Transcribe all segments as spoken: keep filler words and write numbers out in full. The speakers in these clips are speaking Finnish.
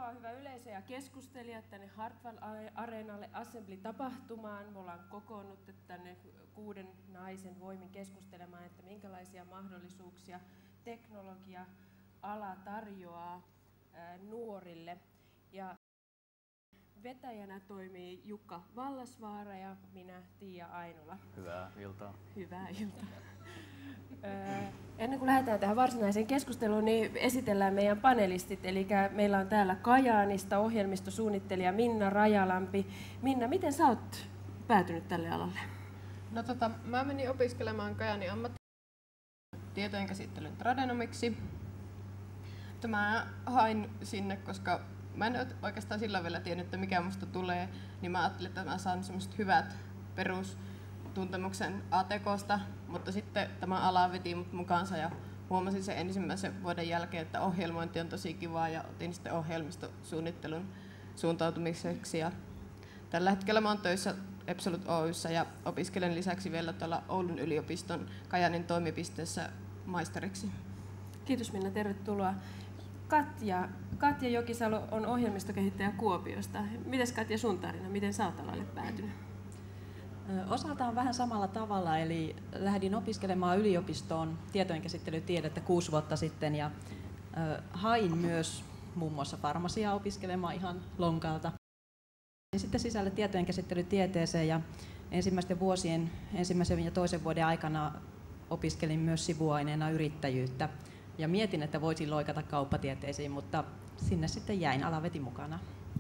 Tervetuloa hyvä yleisö ja keskustelijat tänne Hartwall-areenalle Assembly-tapahtumaan. Me ollaan kokoonnut tänne kuuden naisen voimin keskustelemaan, että minkälaisia mahdollisuuksia teknologia-ala tarjoaa ää, nuorille. Ja vetäjänä toimii Jukka Vallasvaara ja minä Tiia Ainola. Hyvää iltaa. Hyvää iltaa. Ennen kuin lähdetään tähän varsinaiseen keskusteluun, niin esitellään meidän panelistit. Eli meillä on täällä Kajaanista ohjelmistosuunnittelija Minna Rajalampi. Minna, miten sä oot päätynyt tälle alalle? No tota, mä menin opiskelemaan Kajaanin ammattitietojen käsittelyn tradenomiksi. Mä hain sinne, koska mä en oikeastaan silloin vielä tiennyt, että mikä musta tulee, niin mä ajattelin, että mä saan semmoiset hyvät perustuntemuksen A T K:sta, mutta sitten tämä ala veti mut mukaansa ja huomasin sen ensimmäisen vuoden jälkeen, että ohjelmointi on tosi kivaa ja otin sitten ohjelmistosuunnittelun suuntautumiseksi. Ja tällä hetkellä mä oon töissä Epsolut Oy:ssä ja opiskelen lisäksi vielä tuolla Oulun yliopiston Kajaanin toimipisteessä maisteriksi. Kiitos Minna, tervetuloa. Katja, Katja Jokisalo on ohjelmistokehittäjä Kuopiosta. Mites Katja sun tarina, miten sä oot alalle päätynyt? Osaltaan vähän samalla tavalla, eli lähdin opiskelemaan yliopistoon tietojenkäsittelytiedettä kuusi vuotta sitten ja äh, hain myös muun muassa farmasiaa opiskelemaan ihan lonkalta. Sitten sisälle tietojenkäsittelytieteeseen ja ensimmäisten vuosien, ensimmäisen ja toisen vuoden aikana opiskelin myös sivuaineena yrittäjyyttä ja mietin, että voisin loikata kauppatieteisiin, mutta sinne sitten jäin, ala veti mukana.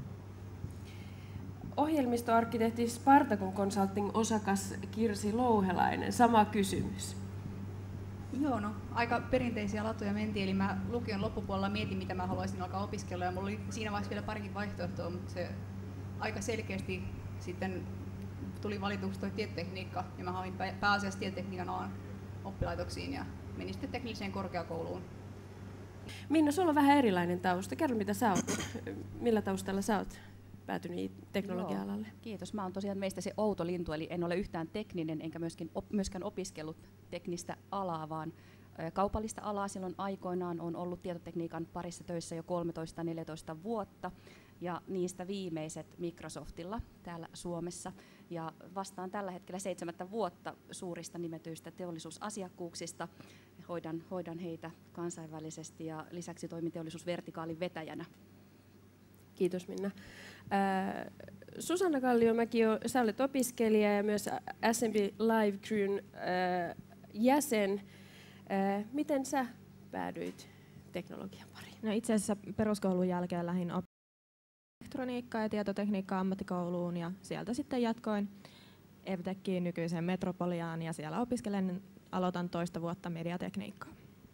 Ohjelmistoarkkitehti Spartacum Consulting osakas Kirsi Louhelainen, sama kysymys. Joo, no aika perinteisiä latuja mentiin, eli mä lukion loppupuolella mietin, mitä mä haluaisin alkaa opiskella, ja mulla oli siinä vaiheessa vielä parikin vaihtoehtoa, mutta se aika selkeästi sitten tuli valituksi toi tietotekniikka, ja mä hain pääasiassa tietotekniikan alan oppilaitoksiin ja menin sitten tekniseen korkeakouluun. Minna, sulla on vähän erilainen tausta. Kerro, mitä sä oot, millä taustalla sä oot päätynyt teknologia-alalle? Joo, kiitos. Mä oon tosiaan meistä se outo lintu, eli en ole yhtään tekninen enkä myöskin, op, myöskään opiskellut teknistä alaa, vaan ä, kaupallista alaa silloin aikoinaan. On ollut tietotekniikan parissa töissä jo kolmetoista neljätoista vuotta ja niistä viimeiset Microsoftilla täällä Suomessa. Ja vastaan tällä hetkellä seitsemättä vuotta suurista nimetyistä teollisuusasiakkuuksista. Hoidan, hoidan heitä kansainvälisesti ja lisäksi toimin teollisuusvertikaalin vetäjänä. Kiitos Minna. Äh, Susanna Kalliomäki, sä olet opiskelija ja myös Assembly Live Crewn äh, jäsen. Äh, miten sä päädyit teknologian pariin? No itse asiassa peruskoulun jälkeen lähdin elektroniikkaa ja tietotekniikkaa ammattikouluun ja sieltä sitten jatkoin EVTEChiin nykyiseen Metropoliaan ja siellä opiskelen, aloitan toista vuotta mediatekniikkaa.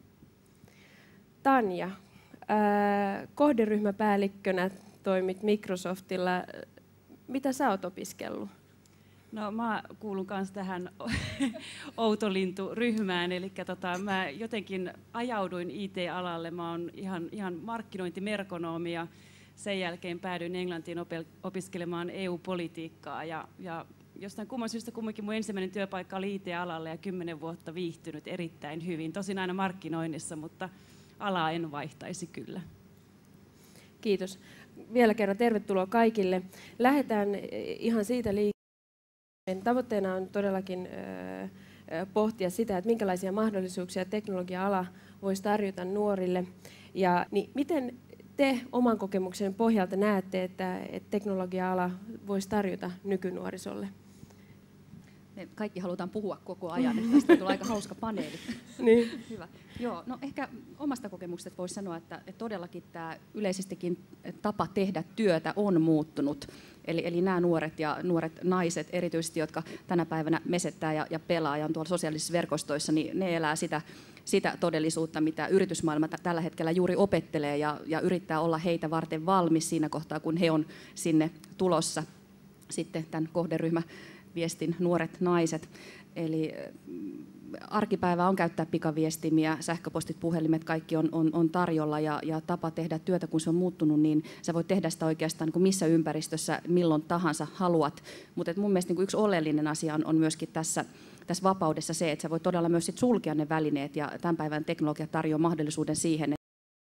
Tanja, äh, kohderyhmäpäällikkönä toimit Microsoftilla. Mitä sä oot opiskellut? No mä kuulun kanssa tähän outolinturyhmään, eli tota, mä jotenkin ajauduin I T-alalle. Mä oon ihan, ihan markkinointimerkonomi ja sen jälkeen päädyin Englantiin opiskelemaan E U-politiikkaa ja, ja jostain kumman syystä kumminkin mun ensimmäinen työpaikka oli I T-alalle ja kymmenen vuotta viihtynyt erittäin hyvin. Tosin aina markkinoinnissa, mutta alaa en vaihtaisi kyllä. Kiitos. Vielä kerran tervetuloa kaikille. Lähdetään ihan siitä liikkeelle. Tavoitteena on todellakin pohtia sitä, että minkälaisia mahdollisuuksia teknologia-ala voisi tarjota nuorille. Ja niin miten te oman kokemuksen pohjalta näette, että, että teknologia-ala voisi tarjota nykynuorisolle? Me kaikki halutaan puhua koko ajan, että tästä tulee aika hauska paneeli. Niin. Hyvä. Joo, no ehkä omasta kokemuksesta voisi sanoa, että, että todellakin tämä yleisestikin tapa tehdä työtä on muuttunut. Eli, eli nämä nuoret ja nuoret naiset erityisesti, jotka tänä päivänä mesettää ja, ja pelaa ja on tuolla sosiaalisissa verkostoissa, niin ne elää sitä, sitä todellisuutta, mitä yritysmaailma tällä hetkellä juuri opettelee ja, ja yrittää olla heitä varten valmis siinä kohtaa, kun he on sinne tulossa sitten tämän kohderyhmä viestin nuoret naiset. Eli arkipäivä on käyttää pikaviestimiä, sähköpostit, puhelimet, kaikki on, on, on tarjolla ja, ja tapa tehdä työtä, kun se on muuttunut, niin sä voit tehdä sitä oikeastaan niin kuin missä ympäristössä, milloin tahansa haluat. Mutta mun mielestä niin kuin yksi oleellinen asia on, on myöskin tässä, tässä vapaudessa se, että sä voit todella myös sit sulkea ne välineet ja tämän päivän teknologia tarjoaa mahdollisuuden siihen,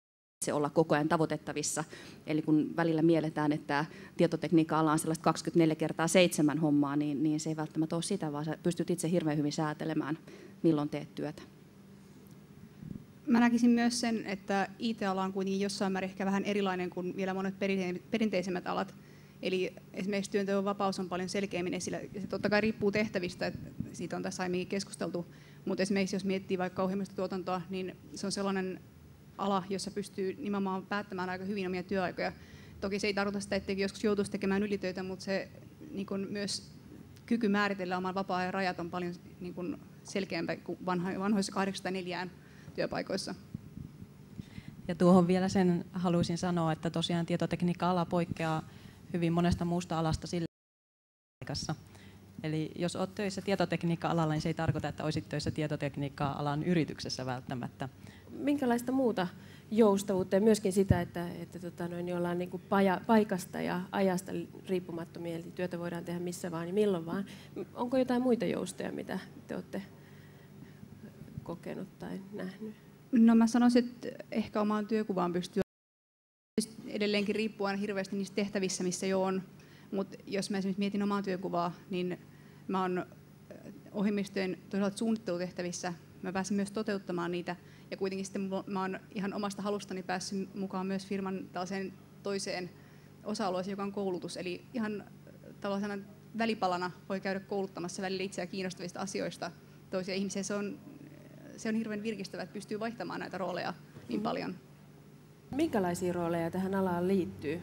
se olla koko ajan tavoitettavissa. Eli kun välillä mielletään, että tietotekniikka-ala on sellaista kaksikymmentäneljä kertaa seitsemän hommaa, niin, niin se ei välttämättä ole sitä, vaan sä pystyt itse hirveän hyvin säätelemään, milloin teet työtä. Mä näkisin myös sen, että I T-ala on kuitenkin jossain määrin ehkä vähän erilainen kuin vielä monet perinteisemmät alat. Eli esimerkiksi työnteon vapaus on paljon selkeämmin esillä. Se totta kai riippuu tehtävistä, että siitä on tässä aiemmin keskusteltu. Mutta esimerkiksi jos miettii vaikka ohjelmistotuotantoa, niin se on sellainen ala, jossa pystyy nimenomaan päättämään aika hyvin omia työaikoja. Toki se ei tarkoita sitä, etteikö joskus joutuisi tekemään ylitöitä, mutta se niin kun myös kyky määritellä oman vapaa-ajan rajat on paljon niin kun selkeämpää kuin vanhoissa kahdeksankymmentäneljä työpaikoissa. Ja tuohon vielä sen haluaisin sanoa, että tosiaan tietotekniikka-ala poikkeaa hyvin monesta muusta alasta sillä paikassa. Eli jos olet töissä tietotekniikka-alalla, niin se ei tarkoita, että olisit töissä tietotekniikka-alan yrityksessä välttämättä. Minkälaista muuta joustavuutta ja myöskin sitä, että, että tota noin, ollaan niin kuin paja, paikasta ja ajasta riippumattomia, eli työtä voidaan tehdä missä vaan ja milloin vaan. Onko jotain muita joustoja, mitä te olette kokenut tai nähnyt? No mä sanoisin, että ehkä omaan työkuvaan pystyy edelleenkin riippuu aina hirveästi niissä tehtävissä, missä jo on. Mutta jos mä esimerkiksi mietin omaa työkuvaa, niin mä oon ohjelmistojen toisaalta suunnittelutehtävissä. Mä pääsen myös toteuttamaan niitä. Ja kuitenkin sitten mä oon ihan omasta halustani päässyt mukaan myös firman tällaiseen toiseen osa-alueeseen, joka on koulutus. Eli ihan tällaisena välipalana voi käydä kouluttamassa välillä itseä kiinnostavista asioista toisia ihmisiä. Se on, se on hirveän virkistävää, että pystyy vaihtamaan näitä rooleja niin paljon. Minkälaisia rooleja tähän alaan liittyy?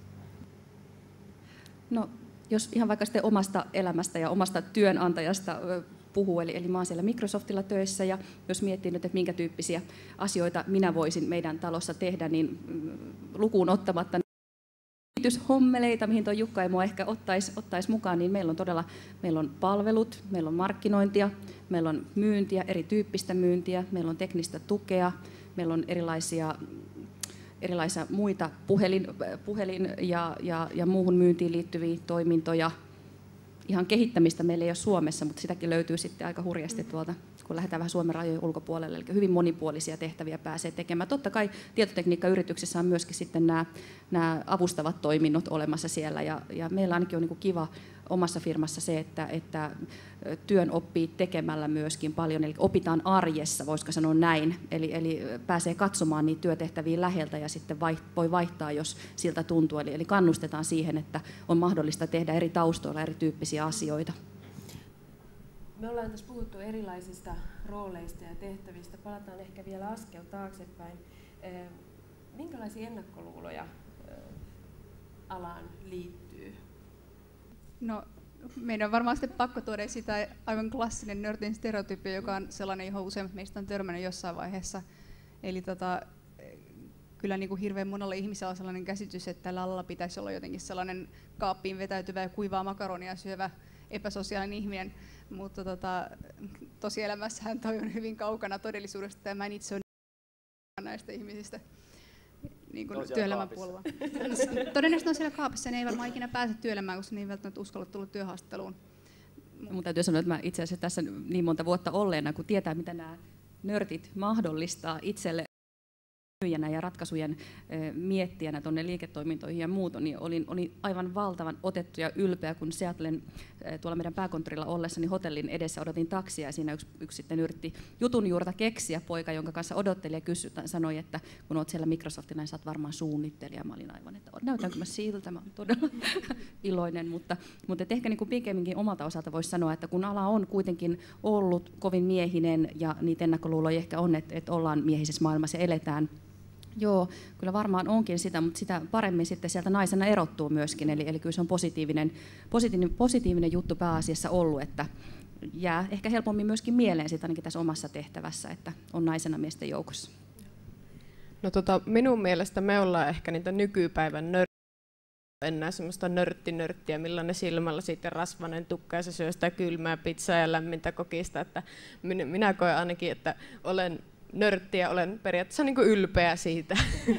No, jos ihan vaikka sitten omasta elämästä ja omasta työnantajasta puhuu, eli, eli mä oon siellä Microsoftilla töissä, ja jos miettii nyt, että minkä tyyppisiä asioita minä voisin meidän talossa tehdä, niin lukuun ottamatta hommeleita, mihin tuo Jukka ei mua ehkä ottaisi, ottaisi mukaan, niin meillä on todella meillä on palvelut, meillä on markkinointia, meillä on myyntiä, erityyppistä myyntiä, meillä on teknistä tukea, meillä on erilaisia erilaisia muita puhelin, puhelin ja, ja, ja muuhun myyntiin liittyviä toimintoja. Ihan kehittämistä meillä ei ole Suomessa, mutta sitäkin löytyy sitten aika hurjasti tuolta, kun lähdetään vähän Suomen rajojen ulkopuolelle. Eli hyvin monipuolisia tehtäviä pääsee tekemään. Totta kai tietotekniikkayrityksissä on myöskin sitten nämä, nämä avustavat toiminnot olemassa siellä. Ja, ja meillä ainakin on niin kuin kiva omassa firmassa se, että, että työn oppii tekemällä myöskin paljon, eli opitaan arjessa, voisiko sanoa näin, eli, eli pääsee katsomaan niitä työtehtäviä läheltä ja sitten vaiht, voi vaihtaa, jos siltä tuntuu, eli, eli kannustetaan siihen, että on mahdollista tehdä eri taustoilla erityyppisiä asioita. Me ollaan tässä puhuttu erilaisista rooleista ja tehtävistä, palataan ehkä vielä askel taaksepäin. Minkälaisia ennakkoluuloja alaan liittyy? No, meidän on varmaan sitten pakko tuoda sitä aivan klassinen nörtin stereotypia, joka on sellainen, johon useimmat meistä on törmännyt jossain vaiheessa. Eli tota, kyllä niin kuin hirveän monella ihmisellä on sellainen käsitys, että tällä alalla pitäisi olla jotenkin sellainen kaappiin vetäytyvä ja kuivaa makaronia syövä epäsosiaalinen ihminen. Mutta tota, tosielämässähän toi on hyvin kaukana todellisuudesta ja mä en itse ole näistä ihmisistä. Niin kuin työelämän puolella. Todennäköisesti on siellä kaapissa, ne ei varmaan ikinä pääse työelämään, koska ne ei välttämättä uskalla tulla työhaastatteluun. Mun täytyy sanoa, että mä itse asiassa tässä niin monta vuotta olleena, kun tietää, mitä nämä nörtit mahdollistaa itselle myyjänä ja ratkaisujen miettijänä tuonne liiketoimintoihin ja muuta, niin olin, olin aivan valtavan otettu ja ylpeä, kun Seattlen tuolla meidän pääkonttorilla ollessani hotellin edessä odotin taksia, ja siinä yksi, yksi sitten yritti jutun juurta keksiä, poika, jonka kanssa odotteli ja kysyi, sanoi, että kun olet siellä Microsoftilla, niin sä oot varmaan suunnittelija. Mä olin aivan, että näytänkö mä siltä, mä olen todella iloinen, mutta, mutta ehkä niin kuin pikemminkin omalta osalta voisi sanoa, että kun ala on kuitenkin ollut kovin miehinen ja niitä ennakkoluuloja ehkä on, että, että ollaan miehisessä maailmassa ja eletään. Joo, kyllä varmaan onkin sitä, mutta sitä paremmin sitten sieltä naisena erottuu myöskin, eli, eli kyllä se on positiivinen, positiivinen, positiivinen juttu pääasiassa ollut, että jää ehkä helpommin myöskin mieleen sitä ainakin tässä omassa tehtävässä, että on naisena miesten joukossa. No tota, minun mielestä me ollaan ehkä niitä nykypäivän nörttejä, enää semmoista nörtti-nörttiä, millainen silmällä sitten rasvainen tukka ja se syö sitä kylmää pizzaa ja lämmintä kokista, että minä koen ainakin, että olen nörtti ja olen periaatteessa niin kuin ylpeä siitä.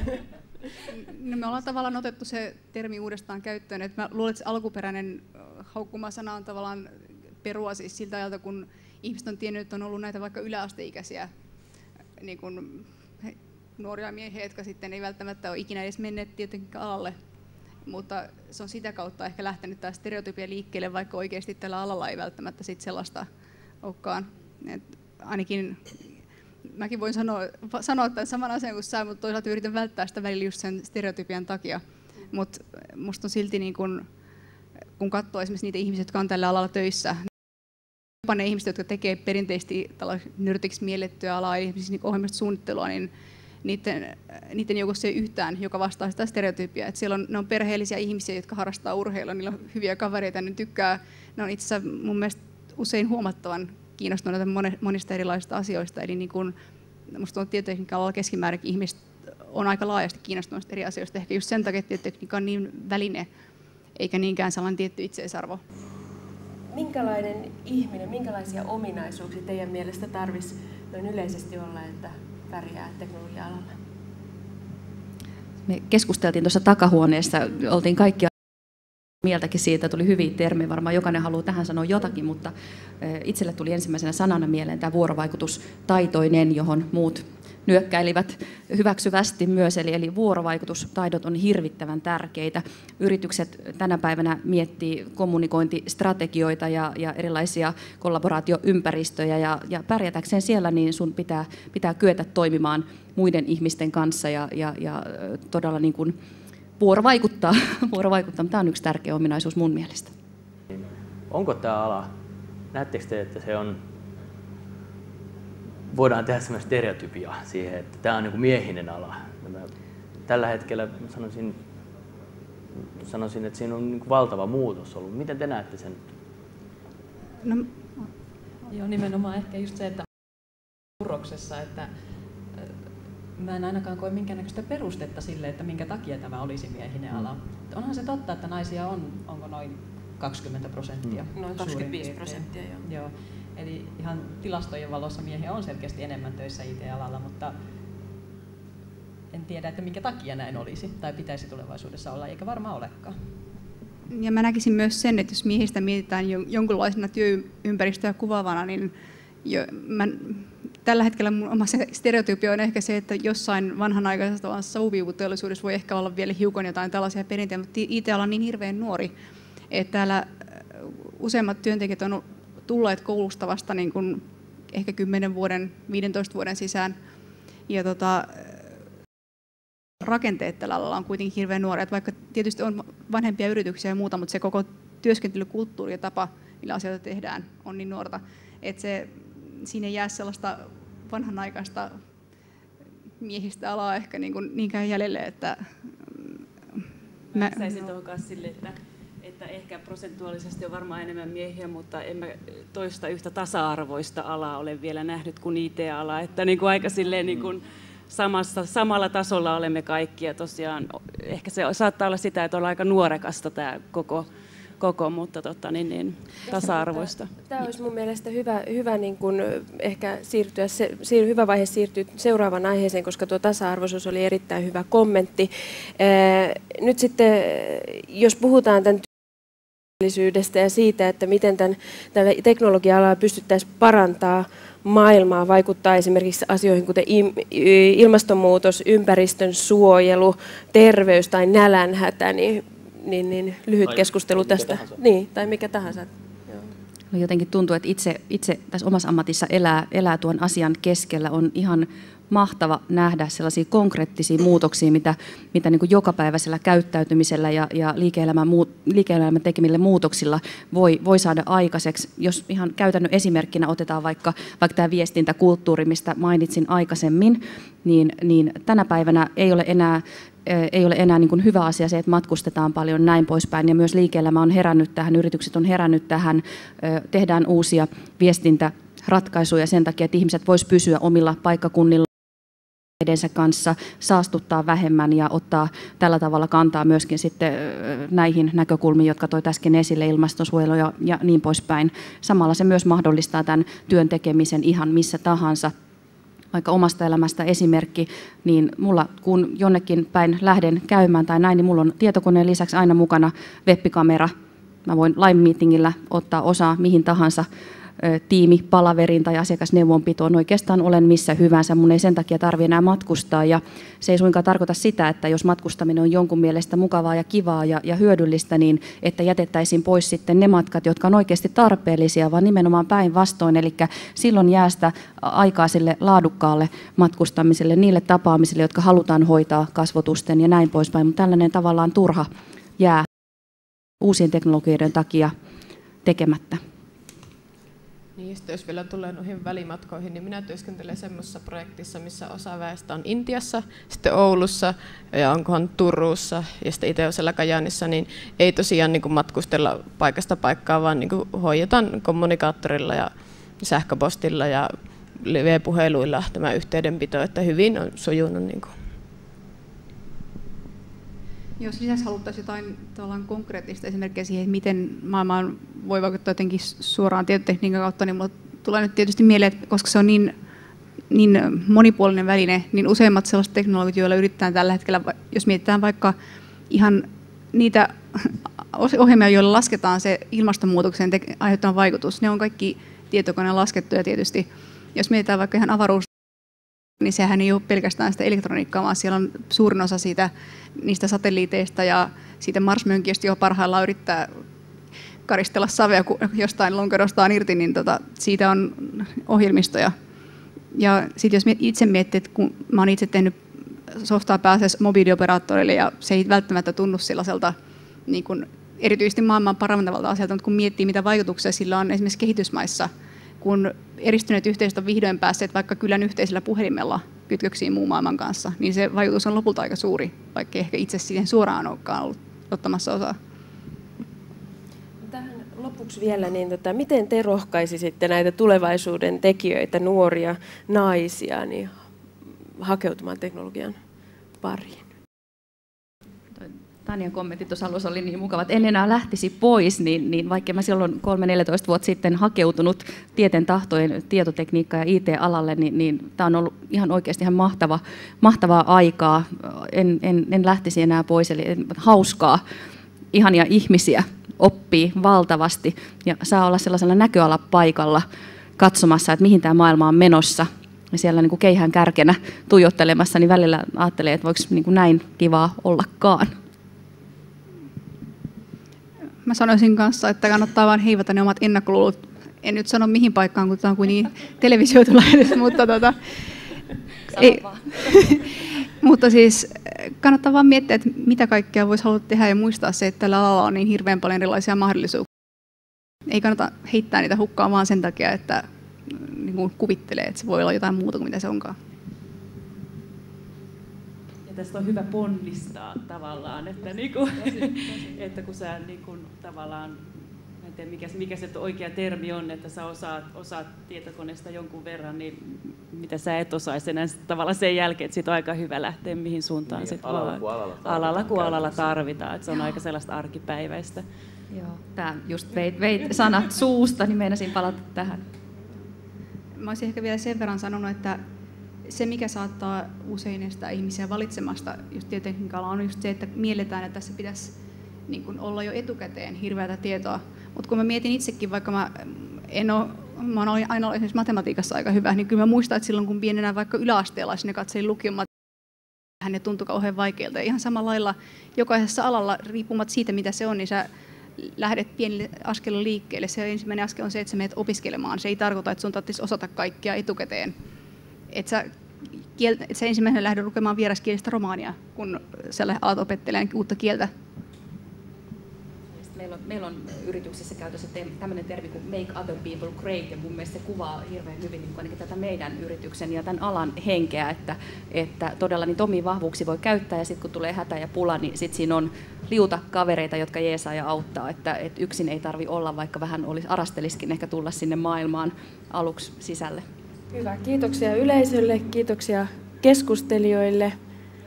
No me ollaan tavallaan otettu se termi uudestaan käyttöön, että mä luulen, että se alkuperäinen haukkumasana on tavallaan perua siis siltä ajalta, kun ihmiset on tiennyt, että on ollut näitä vaikka yläasteikäisiä niin kuin nuoria miehiä, jotka sitten ei välttämättä ole ikinä edes menneet tietenkin alalle, mutta se on sitä kautta ehkä lähtenyt tämä stereotypia liikkeelle, vaikka oikeasti tällä alalla ei välttämättä sit sellaista olekaan. Et ainakin mäkin voin sanoa, sanoa tämän saman asian kuin sä, mutta toisaalta yritän välttää sitä välillä just sen stereotypian takia. Mutta musta on silti, niin kun, kun katsoo esimerkiksi niitä ihmisiä, jotka on tällä alalla töissä, jopa ne ihmiset, jotka tekee perinteisesti nörtiksi miellettyä alaa, eli esimerkiksi niin ohjelmistosuunnittelua, niin niiden, niiden joukossa ei yhtään, joka vastaa sitä stereotypiaa. Et siellä on, ne on perheellisiä ihmisiä, jotka harrastaa urheilua, niillä on hyviä kavereita, ne tykkää, ne on itse asiassa mun mielestä usein huomattavan kiinnostuneita monista erilaisista asioista. Eli niin kun, musta on tietotekniikan alalla keskimäärinkin ihmiset on aika laajasti kiinnostuneista eri asioista. Ehkä just sen takia, että tietotekniikka on niin väline, eikä niinkään sellainen tietty itseisarvo. Minkälainen ihminen, minkälaisia ominaisuuksia teidän mielestä tarvitsisi noin yleisesti olla, että pärjää teknologia-alalla? Me keskusteltiin tuossa takahuoneessa, oltiin kaikki mieltäkin siitä, tuli hyviä termejä, varmaan jokainen haluaa tähän sanoa jotakin, mutta itselle tuli ensimmäisenä sanana mieleen tämä vuorovaikutustaitoinen, johon muut nyökkäilivät hyväksyvästi myös, eli, eli vuorovaikutustaidot on hirvittävän tärkeitä. Yritykset tänä päivänä miettii kommunikointistrategioita ja, ja erilaisia kollaboraatioympäristöjä, ja, ja pärjätäkseen siellä niin sun pitää, pitää kyetä toimimaan muiden ihmisten kanssa ja, ja, ja todella niin kuin vuorovaikuttaa. vuorovaikuttaa. Tämä on yksi tärkeä ominaisuus mun mielestä. Onko tämä ala, näettekö te, että se on, voidaan tehdä sellainen stereotypia siihen, että tämä on niin kuin miehinen ala. Tällä hetkellä sanoisin, sanoisin, että siinä on niin kuin valtava muutos ollut. Miten te näette sen? No, joo, nimenomaan ehkä just se, että murroksessa, että mä en ainakaan koe minkäännäköistä perustetta sille, että minkä takia tämä olisi miehinen ala. Onhan se totta, että naisia on, onko noin kaksikymmentä prosenttia? Noin kaksikymmentäviisi prosenttia, joo. joo. Eli ihan tilastojen valossa miehiä on selkeästi enemmän töissä I T-alalla, mutta en tiedä, että minkä takia näin olisi tai pitäisi tulevaisuudessa olla, eikä varmaan olekaan. Ja mä näkisin myös sen, että jos miehistä mietitään jonkunlaisena työympäristöä kuvaavana, niin jo, mä, tällä hetkellä mun oma stereotypia on ehkä se, että jossain vanhanaikaisessa savupiiputeollisuudessa voi ehkä olla vielä hiukan jotain tällaisia perinteitä, mutta I T-ala on niin hirveän nuori, että täällä useimmat työntekijät on tulleet koulusta vasta niin kuin ehkä kymmenen vuoden, viidentoista vuoden sisään. Ja tota, rakenteet tällä alalla on kuitenkin hirveän nuoret, vaikka tietysti on vanhempia yrityksiä ja muuta, mutta se koko työskentelykulttuuri ja tapa, millä asioita tehdään, on niin nuorta, että se, siinä ei jää sellaista vanhanaikaista miehistä alaa ehkä niin kuin niinkään jäljelle, että mä lisäisin tuohon kanssa sille, että että ehkä prosentuaalisesti on varmaan enemmän miehiä, mutta en mä toista yhtä tasa-arvoista alaa ole vielä nähnyt kuin I T-ala, että niin kuin aika silleen niin kuin samassa, samalla tasolla olemme kaikki, ja tosiaan ehkä se saattaa olla sitä, että on aika nuorekasta tämä koko, koko mutta tota, niin, niin, tasa-arvoista. Tämä olisi mun mielestä hyvä, hyvä niin kuin ehkä siirtyä, se, siir, hyvä vaihe siirtyä seuraavaan aiheeseen, koska tuo tasa-arvoisuus oli erittäin hyvä kommentti. Ee, nyt sitten, jos puhutaan tämän ja siitä, että miten tämän, tällä teknologia-alalla pystyttäisiin parantaa maailmaa, vaikuttaa esimerkiksi asioihin kuten ilmastonmuutos, ympäristön suojelu, terveys tai nälänhätä, niin, niin, niin lyhyt tai keskustelu tästä. Niin, tai mikä tahansa. No jotenkin tuntuu, että itse, itse tässä omassa ammatissa elää, elää tuon asian keskellä. On ihan mahtava nähdä sellaisia konkreettisia muutoksia, mitä, mitä niin kuin jokapäiväisellä käyttäytymisellä ja, ja liike-elämän, muu, liike-elämän tekemillä muutoksilla voi, voi saada aikaiseksi. Jos ihan käytännön esimerkkinä otetaan vaikka, vaikka tämä viestintäkulttuuri, mistä mainitsin aikaisemmin, niin, niin tänä päivänä ei ole enää ei ole enää niin kuin hyvä asia se, että matkustetaan paljon näin poispäin, ja myös liike-elämä on herännyt tähän, yritykset on herännyt tähän, tehdään uusia viestintäratkaisuja sen takia, että ihmiset voisivat pysyä omilla paikkakunnilla kanssa, saastuttaa vähemmän ja ottaa tällä tavalla kantaa myöskin sitten näihin näkökulmiin, jotka toit äsken esille, ilmastonsuojelu ja, ja niin poispäin. Samalla se myös mahdollistaa tämän työn tekemisen ihan missä tahansa. Vaikka omasta elämästä esimerkki, niin mulla kun jonnekin päin lähden käymään tai näin, niin mulla on tietokoneen lisäksi aina mukana webbikamera. Mä voin live-meetingillä ottaa osaa mihin tahansa tiimipalaveriin tai asiakasneuvonpitoon. Oikeastaan olen missä hyvänsä, mun ei sen takia tarvitse enää matkustaa. Ja se ei suinkaan tarkoita sitä, että jos matkustaminen on jonkun mielestä mukavaa ja kivaa ja, ja hyödyllistä, niin että jätettäisiin pois sitten ne matkat, jotka on oikeasti tarpeellisia, vaan nimenomaan päinvastoin. Eli silloin jää sitä aikaa sille laadukkaalle matkustamiselle, niille tapaamisille, jotka halutaan hoitaa kasvotusten ja näin poispäin. Mutta tällainen tavallaan turha jää uusien teknologioiden takia tekemättä. Niin, jos vielä tulee noihin välimatkoihin, niin minä työskentelen semmoisessa projektissa, missä osa väestä on Intiassa, sitten Oulussa ja onkohan Turussa ja sitten itse olen siellä Kajaanissa, niin ei tosiaan niin kuin matkustella paikasta paikkaa, vaan niin kuin hoidetaan kommunikaattorilla ja sähköpostilla ja live-puheluilla tämä yhteydenpito, että hyvin on sujunut. Niin kuin. Jos lisäksi haluttaisiin jotain konkreettista esimerkkiä siihen, miten maailmaan voi vaikuttaa jotenkin suoraan tietotekniikan kautta, niin minulle tulee nyt tietysti mieleen, että koska se on niin, niin monipuolinen väline, niin useimmat sellaiset teknologiat, joilla yritetään tällä hetkellä, jos mietitään vaikka ihan niitä ohjelmia, joilla lasketaan se ilmastonmuutoksen aiheuttama vaikutus, ne on kaikki tietokoneen laskettuja tietysti. Jos mietitään vaikka ihan avaruus, niin sehän ei ole pelkästään sitä elektroniikkaa, vaan siellä on suurin osa siitä, niistä satelliiteista ja siitä Mars-mönkiöstä, johon parhaillaan yrittää karistella savea, kun jostain lonkerostaan irti, niin tota, siitä on ohjelmistoja. Ja sitten jos itse miettii, että kun mä oon itse tehnyt softaa pääasiassa mobiilioperaattorille ja se ei välttämättä tunnu sellaiselta niin kuin erityisesti maailman parantavalta asialta, mutta kun miettii, mitä vaikutuksia sillä on esimerkiksi kehitysmaissa, kun eristyneet yhteisöt on vihdoin päässeet vaikka kylän yhteisellä puhelimella kytköksiin muun maailman kanssa, niin se vaikutus on lopulta aika suuri, vaikka ehkä itse siihen suoraan olekaan ollut ottamassa osaa. Tähän lopuksi vielä, niin tota, miten te rohkaisisitte näitä tulevaisuuden tekijöitä, nuoria naisia, niin hakeutumaan teknologian pariin? Tanjan kommentti tuossa alussa oli niin mukava, että en enää lähtisi pois, niin, niin vaikka mä silloin kolme neljätoista vuotta sitten hakeutunut tieten tahtojen tietotekniikka- ja I T-alalle, niin, niin tämä on ollut ihan oikeasti ihan mahtava, mahtavaa aikaa. En, en, en lähtisi enää pois, eli hauskaa, ihania ihmisiä, oppii valtavasti ja saa olla sellaisella näköalapaikalla katsomassa, että mihin tämä maailma on menossa. Ja siellä niin kuin keihään kärkenä tuijottelemassa, niin välillä ajattelee, että voiko niin kuin näin kivaa ollakaan. Mä sanoisin kanssa, että kannattaa vain heivata ne omat ennakkoluulut. En nyt sano mihin paikkaan, kun tämä on kuin niin televisioitu lähetys, mutta, tota, ei, mutta siis kannattaa vaan miettiä, että mitä kaikkea voisi haluta tehdä ja muistaa se, että tällä alalla on niin hirveän paljon erilaisia mahdollisuuksia. Ei kannata heittää niitä hukkaan vaan sen takia, että niin kuin kuvittelee, että se voi olla jotain muuta kuin mitä se onkaan. Ja tästä on hyvä ponnistaa tavallaan, että, niinku, että kun sä niinku, tavallaan, mä en tiedä mikä, mikä se oikea termi on, että sä osaat, osaat tietokoneesta jonkun verran, niin mitä sä et osaisi enää tavallaan sen jälkeen, että sit on aika hyvä lähteä mihin suuntaan niin, sit alalla, kun alalla, alalla, kun alalla tarvitaan, että se on aika sellaista arkipäiväistä. Joo, tää just veit, veit sanat suusta, niin meinasin palata tähän. Mä olisin ehkä vielä sen verran sanonut, että se, mikä saattaa usein estää ihmisiä valitsemasta just tietotekniikalla, on just se, että mielletään, että tässä pitäisi niin kuin olla jo etukäteen hirveätä tietoa. Mutta kun mä mietin itsekin, vaikka mä en ole, mä olen aina ollut esimerkiksi matematiikassa aika hyvä, niin kyllä mä muistan, että silloin kun pienenä vaikka yläasteella sinne katselin lukion matematiikkaa, ne tuntui kauhean vaikealta. Ja ihan samalla lailla jokaisessa alalla, riippumatta siitä mitä se on, niin sä lähdet pienille askelilla liikkeelle. Se ensimmäinen askel on se, että sä menet opiskelemaan. Se ei tarkoita, että sun tarvitsisi osata kaikkia etukäteen. Et sä, kiel, et sä ensimmäisenä lähde lukemaan vieraskielistä romaania, kun sä alat opettelemaan uutta kieltä. Meillä on, meillä on yrityksessä käytössä tämmöinen termi kuin make other people great, ja mun mielestä se kuvaa hirveän hyvin niin ainakin tätä meidän yrityksen ja tämän alan henkeä, että, että todella niitä omia vahvuuksia voi käyttää, ja sitten kun tulee hätä ja pula, niin sitten siinä on liuta kavereita, jotka jeesaa ja auttaa, että, että yksin ei tarvi olla, vaikka vähän olisi, arasteliskin ehkä tulla sinne maailmaan aluksi sisälle. Hyvä, kiitoksia yleisölle, kiitoksia keskustelijoille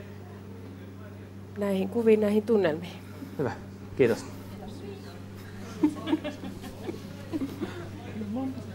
näihin kuviin, näihin tunnelmiin. Hyvä, kiitos. Kiitos.